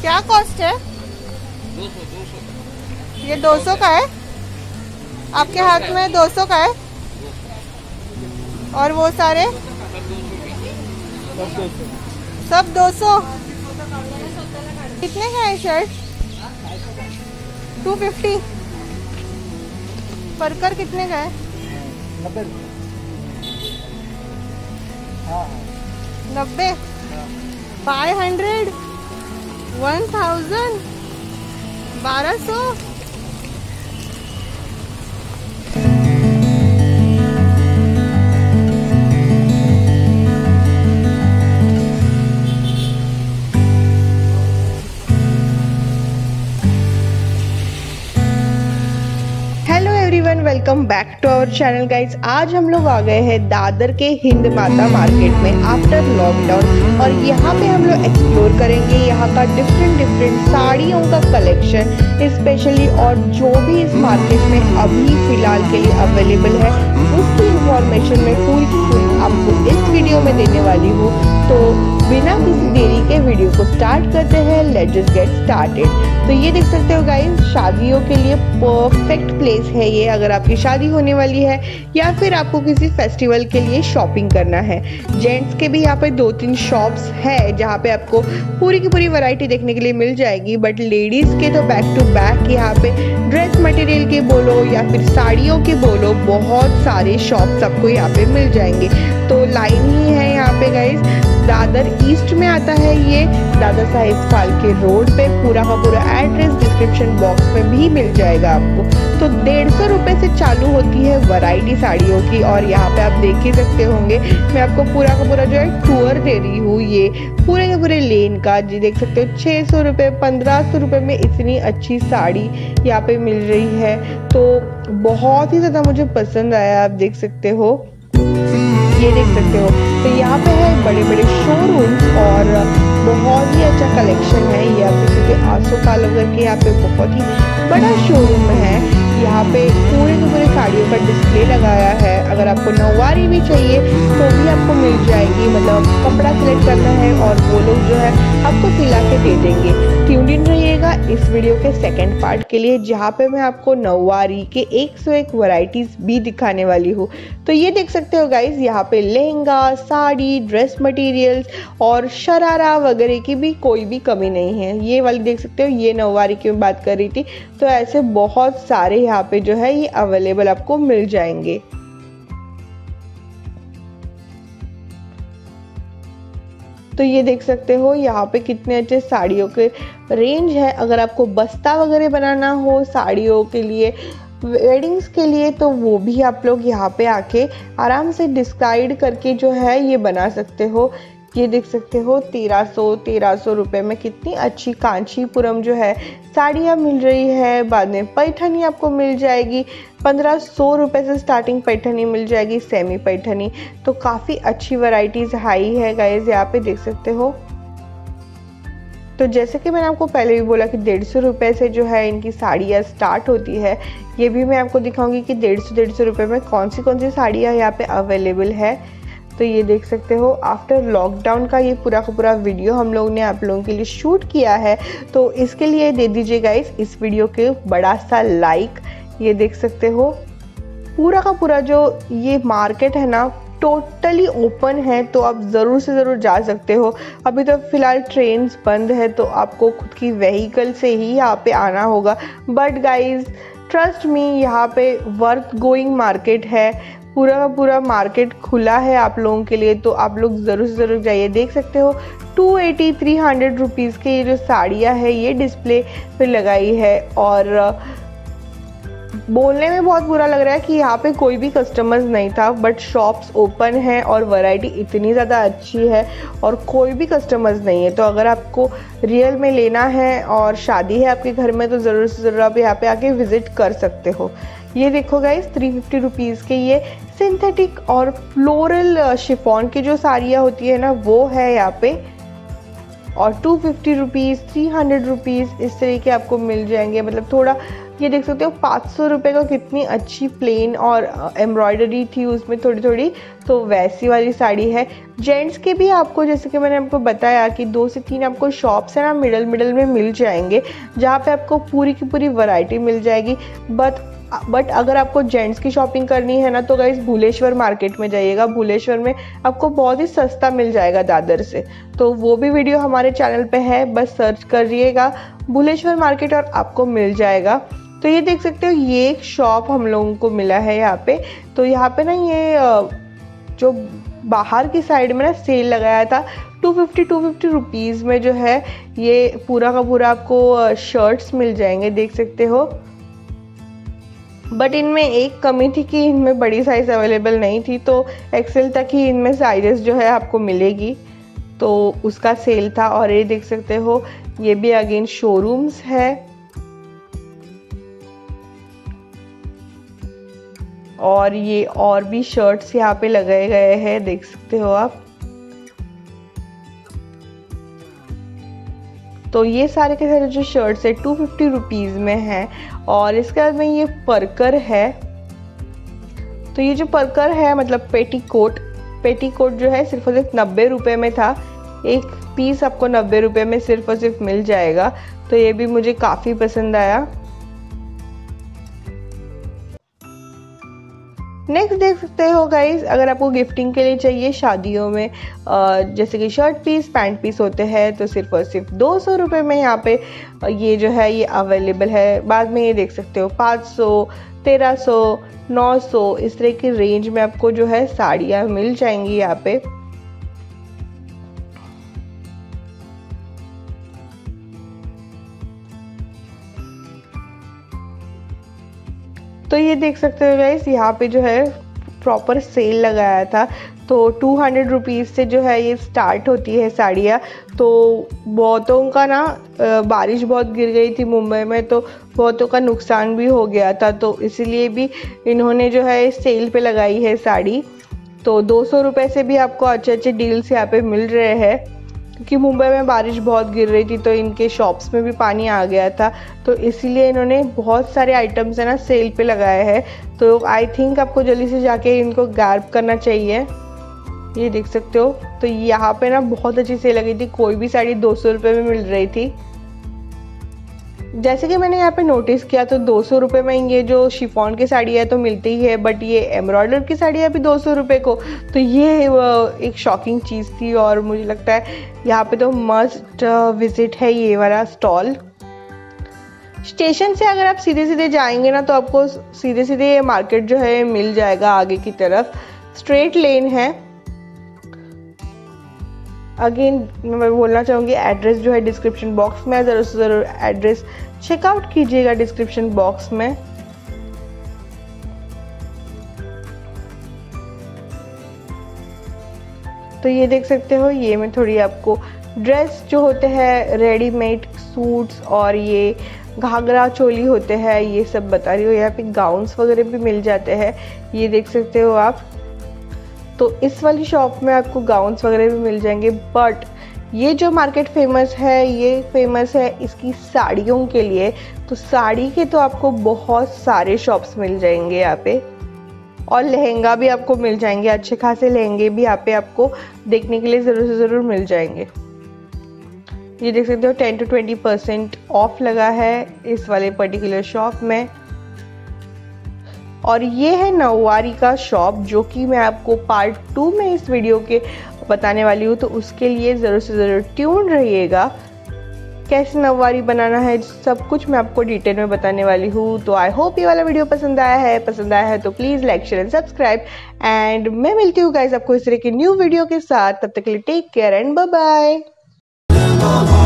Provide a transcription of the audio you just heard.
क्या कॉस्ट है? 200 ये 200 का है, आपके हाथ में 200 का है। और वो सारे सब 200। कितने का है शर्ट? 250। परकर कितने का है? 90। 500, 1000, 1200। Welcome back to our channel guys. आज हम लोग आ गए हैं दादर के हिंद माता मार्केट में आफ्टर लॉकडाउन, और यहाँ पे हम लोग एक्सप्लोर करेंगे यहाँ का डिफरेंट साड़ियों का कलेक्शन स्पेशली, और जो भी इस मार्केट में अभी फिलहाल के लिए अवेलेबल है उसकी इंफॉर्मेशन मैं पूरी आपको इस वीडियो में देने वाली हूँ। तो बिना किसी देरी के वीडियो को स्टार्ट करते हैं। Let's just get started. तो ये देख सकते हो गाइस, शादियों के लिए परफेक्ट प्लेस है ये। अगर आपकी शादी होने वाली है या फिर आपको किसी फेस्टिवल के लिए शॉपिंग करना है। जेंट्स के भी यहाँ पे 2-3 शॉप्स है जहाँ पे आपको पूरी की पूरी वैरायटी देखने के लिए मिल जाएगी, बट लेडीज के तो बैक टू बैक यहाँ पे ड्रेस मटेरियल के बोलो या फिर साड़ियों के बोलो, बहुत सारे शॉप्स आपको यहाँ पे मिल जाएंगे। तो लाइन ही है यहाँ पे गाइस। दादर ईस्ट में आता है ये, दादा साहेब फाल्के रोड पे। पूरा का पूरा एड्रेस डिस्क्रिप्शन बॉक्स में भी मिल जाएगा आपको। तो 150 रुपए से चालू होती है वैरायटी साड़ियों की, और यहाँ पे आप देख ही सकते होंगे मैं आपको पूरा का पूरा जो है टूर दे रही हूँ ये पूरे के पूरे लेन का। जी देख सकते हो 600 रुपये 1500 रुपये में इतनी अच्छी साड़ी यहाँ पे मिल रही है। तो बहुत ही ज़्यादा मुझे पसंद आया, आप देख सकते हो, ये देख सकते हो। तो यहाँ पे है बड़े बड़े शोरूम्स और बहुत ही अच्छा कलेक्शन है। ये आप देख सकते हो आसो कालोगर के यहाँ पे बहुत ही बड़ा शोरूम है। यहाँ पे पूरे के पूरे साड़ियों का डिस्प्ले लगाया है। अगर आपको नौवारी भी चाहिए तो भी आपको मिल जाएगी, मतलब कपड़ा सिलेक्ट करना है और वो लोग जो है आपको सिला के दे देंगे। ट्यून्ड इन रहिएगा इस वीडियो के सेकंड पार्ट के लिए, जहाँ पे मैं आपको नौवारी के 101 वैरायटीज भी दिखाने वाली हूँ। तो ये देख सकते हो गाइज, यहाँ पे लहंगा, साड़ी, ड्रेस मटेरियल्स और शरारा वगैरह की भी कोई भी कमी नहीं है। ये वाली देख सकते हो, ये नौवारी की मैं बात कर रही थी। तो ऐसे बहुत सारे यहाँ पे जो है ये अवेलेबल आपको मिल जाएंगे। तो ये देख सकते हो यहाँ पे कितने अच्छे साड़ियों के रेंज है। अगर आपको बस्ता वगैरह बनाना हो साड़ियों के लिए, वेडिंग्स के लिए, तो वो भी आप लोग यहाँ पे आके आराम से डिसाइड करके जो है ये बना सकते हो। ये देख सकते हो 1300 रुपये में कितनी अच्छी कांचीपुरम जो है साड़ियाँ मिल रही है। बाद में पैठनी आपको मिल जाएगी 1500 रुपये से स्टार्टिंग पैठनी मिल जाएगी, सेमी पैठनी। तो काफ़ी अच्छी वैरायटीज हाई है गाइज, यहाँ पे देख सकते हो। तो जैसे कि मैंने आपको पहले भी बोला कि 150 रुपये से जो है इनकी साड़ियाँ स्टार्ट होती है। ये भी मैं आपको दिखाऊंगी कि 150 रुपये में कौन सी साड़ियाँ यहाँ पे अवेलेबल है। तो ये देख सकते हो आफ्टर लॉकडाउन का ये पूरा का पूरा वीडियो हम लोग ने आप लोगों के लिए शूट किया है। तो इसके लिए दे दीजिए गाइस इस वीडियो के बड़ा सा लाइक। ये देख सकते हो पूरा का पूरा जो ये मार्केट है ना टोटली ओपन है, तो आप ज़रूर से ज़रूर जा सकते हो। अभी तो फिलहाल ट्रेन्स बंद है तो आपको खुद की व्हीकल से ही यहाँ पे आना होगा, बट गाइज ट्रस्ट मी यहाँ पे वर्थ गोइंग मार्केट है। पूरा का पूरा मार्केट खुला है आप लोगों के लिए, तो आप लोग ज़रूर से ज़रूर जाइए। देख सकते हो 280-300 रुपीज़ के ये जो साड़ियाँ है ये डिस्प्ले पे लगाई है। और बोलने में बहुत बुरा लग रहा है कि यहाँ पे कोई भी कस्टमर्स नहीं था, बट शॉप्स ओपन है और वैरायटी इतनी ज़्यादा अच्छी है और कोई भी कस्टमर्स नहीं है। तो अगर आपको रियल में लेना है और शादी है आपके घर में तो ज़रूर से ज़रूर आप यहाँ पे आके विज़िट कर सकते हो। ये देखो गाइस 350 रुपीज़ के ये सिंथेटिक और फ्लोरल शिफॉन की जो साड़ियाँ होती है ना वो है यहाँ पे, और 250 रुपीज़ 300 रुपीज़ इस तरीके आपको मिल जाएंगे। मतलब थोड़ा ये देख सकते हो 500 रुपये का कितनी अच्छी प्लेन और एम्ब्रॉयडरी थी उसमें थोड़ी थोड़ी, तो वैसी वाली साड़ी है। जेंट्स के भी आपको, जैसे कि मैंने आपको बताया कि 2 से 3 आपको शॉप्स है ना मिडल मिडल में मिल जाएंगे, जहाँ पे आपको पूरी की पूरी वैरायटी मिल जाएगी। बट अगर आपको जेंट्स की शॉपिंग करनी है ना तो गाइस भुलेश्वर मार्केट में जाइएगा। भुलेश्वर में आपको बहुत ही सस्ता मिल जाएगा दादर से, तो वो भी वीडियो हमारे चैनल पे है, बस सर्च करिएगा भुलेश्वर मार्केट और आपको मिल जाएगा। तो ये देख सकते हो ये एक शॉप हम लोगों को मिला है यहाँ पे। तो यहाँ पे ना ये जो बाहर की साइड में ना सेल लगाया था 250 रुपीज़ में जो है ये पूरा का पूरा आपको शर्ट्स मिल जाएंगे, देख सकते हो। बट इनमें एक कमी थी कि इनमें बड़ी साइज अवेलेबल नहीं थी, तो एक्सेल तक ही इनमें साइजेस जो है आपको मिलेगी, तो उसका सेल था। और ये देख सकते हो ये भी अगेन शोरूम्स है, और ये और भी शर्ट्स यहाँ पे लगाए गए हैं, देख सकते हो आप। तो ये सारे के सारे जो शर्ट्स है 250 रुपीज़ में है। और इसके बाद में ये परकर है, तो ये जो परकर है मतलब पेटीकोट जो है सिर्फ और सिर्फ 90 रुपये में था। एक पीस आपको 90 रुपये में सिर्फ और सिर्फ मिल जाएगा, तो ये भी मुझे काफ़ी पसंद आया। नेक्स्ट देख सकते हो गाइस, अगर आपको गिफ्टिंग के लिए चाहिए शादियों में जैसे कि शर्ट पीस पैंट पीस होते हैं, तो सिर्फ और सिर्फ 200 रुपये में यहाँ पे ये जो है ये अवेलेबल है। बाद में ये देख सकते हो 500, 1300, 900 इस तरह की रेंज में आपको जो है साड़ियाँ मिल जाएंगी यहाँ पे। तो ये देख सकते हो गाइस यहाँ पे जो है प्रॉपर सेल लगाया था, तो 200 रुपीज़ से जो है ये स्टार्ट होती है साड़ियाँ। तो बहुतों का ना बारिश बहुत गिर गई थी मुंबई में, तो बहुतों का नुकसान भी हो गया था, तो इसीलिए भी इन्होंने जो है सेल पे लगाई है साड़ी। तो 200 रुपये से भी आपको अच्छे अच्छे डील्स यहाँ पे मिल रहे हैं, क्योंकि मुंबई में बारिश बहुत गिर रही थी, तो इनके शॉप्स में भी पानी आ गया था, तो इसीलिए इन्होंने बहुत सारे आइटम्स है ना सेल पे लगाए हैं। तो आई थिंक आपको जल्दी से जाके इनको ग्रैब करना चाहिए। ये देख सकते हो, तो यहाँ पे ना बहुत अच्छी सेल लगी थी, कोई भी साड़ी 200 रुपये में मिल रही थी। जैसे कि मैंने यहाँ पे नोटिस किया तो 200 रुपये में ये जो शिफॉन की साड़ी है तो मिलती ही है, बट ये एम्ब्रॉयडर की साड़ी है अभी 200 रुपये को, तो ये एक शॉकिंग चीज़ थी। और मुझे लगता है यहाँ पे तो मस्ट विजिट है ये वाला स्टॉल। स्टेशन से अगर आप सीधे सीधे जाएंगे ना तो आपको सीधे सीधे ये मार्केट जो है मिल जाएगा, आगे की तरफ स्ट्रेट लेन है। अगेन मैं बोलना चाहूँगी एड्रेस जो है डिस्क्रिप्शन बॉक्स में, ज़रूर से ज़रूर एड्रेस चेकआउट कीजिएगा डिस्क्रिप्शन बॉक्स में। तो ये देख सकते हो ये मैं थोड़ी आपको ड्रेस जो होते हैं रेडीमेड सूट्स और ये घाघरा चोली होते हैं ये सब बता रही हूँ। यहाँ पे गाउन्स वगैरह भी मिल जाते हैं, ये देख सकते हो आप। तो इस वाली शॉप में आपको गाउन्स वगैरह भी मिल जाएंगे, बट ये जो मार्केट फेमस है ये फेमस है इसकी साड़ियों के लिए। तो साड़ी के तो आपको बहुत सारे शॉप्स मिल जाएंगे यहाँ पे, और लहंगा भी आपको मिल जाएंगे, अच्छे खासे लहंगे भी यहाँ पे आपको देखने के लिए ज़रूर से ज़रूर मिल जाएंगे। ये देख सकते हो 10 to 20% ऑफ लगा है इस वाले पर्टिकुलर शॉप में। और ये है नौवारी का शॉप, जो कि मैं आपको पार्ट 2 में इस वीडियो के बताने वाली हूँ, तो उसके लिए ज़रूर से ज़रूर ट्यून रहिएगा। कैसे नौवारी बनाना है सब कुछ मैं आपको डिटेल में बताने वाली हूँ। तो आई होप ये वाला वीडियो पसंद आया है तो please like share and subscribe, and मैं मिलती हूँ गाइस आपको इस तरह की न्यू वीडियो के साथ। तब तक के लिए take care and bye bye.